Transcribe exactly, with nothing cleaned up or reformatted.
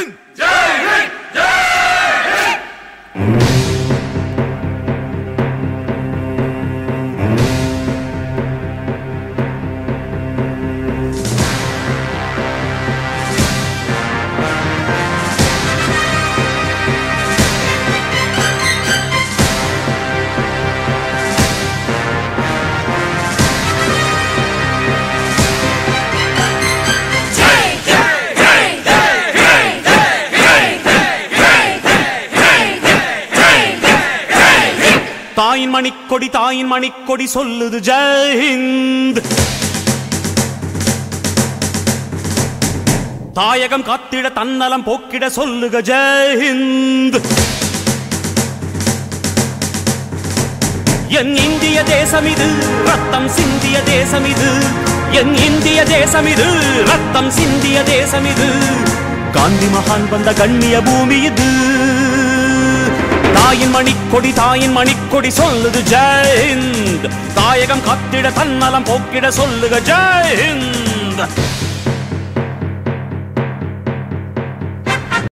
ஹிந்த் ஜெய் ஹிந்த் ஜெய் ஹிந்த். தாயின் மணிக்கொடி தாயின் மணிக்கொடி சொல்லுது ஜெய் ஹிந்த். தாயகம் காத்திட தன்னலம் போக்கிட சொல்லுக ஜெய் ஹிந்த். என் இந்திய தேசம் இது ரத்தம் சிந்திய தேசம் இது. என் இந்திய தேசம் இது ரத்தம் சிந்திய தேசம் இது. காந்தி மகான் வந்த கண்ணிய பூமி இது. தாயின் மணிக்கொடி தாயின் மணிக்கொடி சொல்லுது ஜெய் ஹிந்த். தாயகம் காத்திட தன்னலம் போக்கிட சொல்லுக ஜெய் ஹிந்த்.